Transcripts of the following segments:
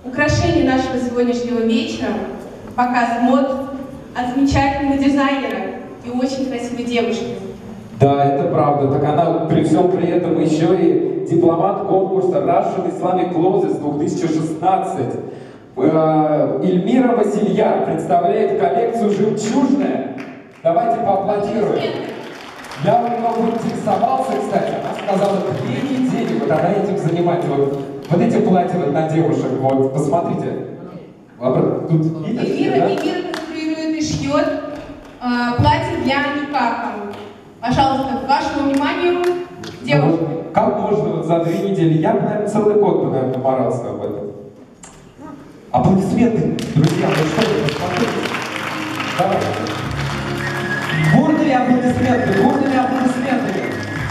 Украшение нашего сегодняшнего вечера – показ мод от замечательного дизайнера и очень красивой девушки. Да, это правда. Так она при всем при этом еще и дипломат конкурса Russian Islamic Clothes 2016. Эльмира Васильян представляет коллекцию «Жемчужная». Давайте поаплодируем. Я немного интересовался, кстати, она сказала 2 недели, вот она этим занимается. Вот эти платья вот на девушек, вот, посмотрите. Тут видите, да? Эльмира конструирует и шьет платье для никака. Пожалуйста, к вашему вниманию, девушки. Вот, как можно вот за 2 недели? Я бы, наверное, целый год бы, наверное, морался об этом. Аплодисменты, друзья, ну что вы, посмотрите. Давайте. Бурными аплодисментами, бурными аплодисментами.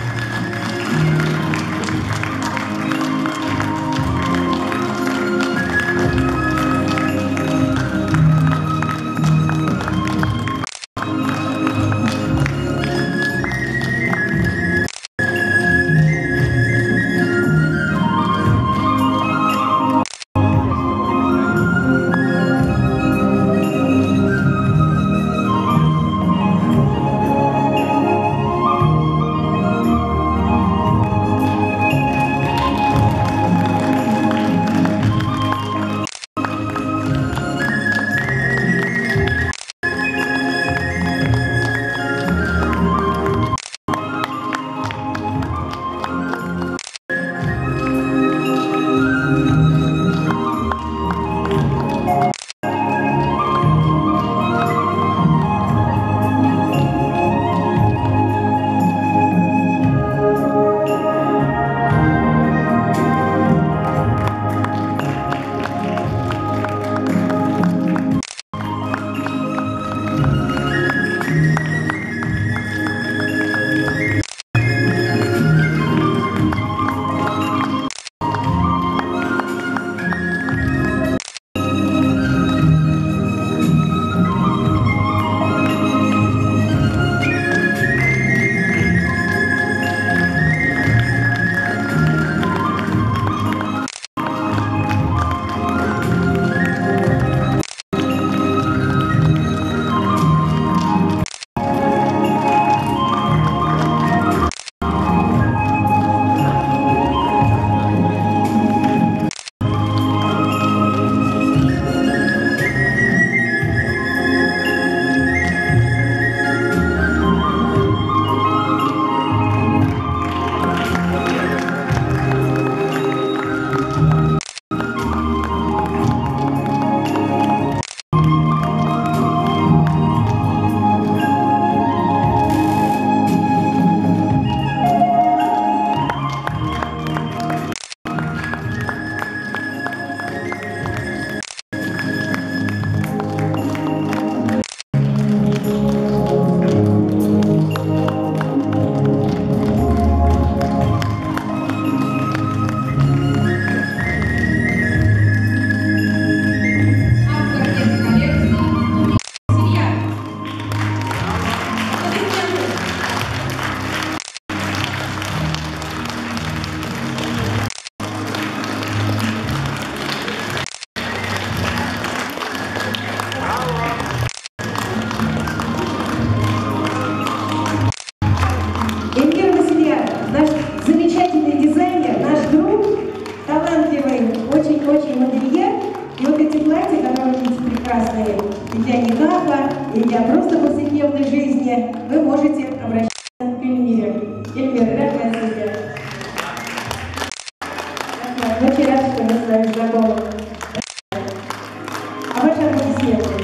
Очень модельер. И вот эти платья, которые очень прекрасные и для никака, и для просто повседневной жизни, вы можете обращаться к Эльмире. Эльмира, рад вас видеть. Очень рад, что мы с вами знакомы. А ваши аплодисменты.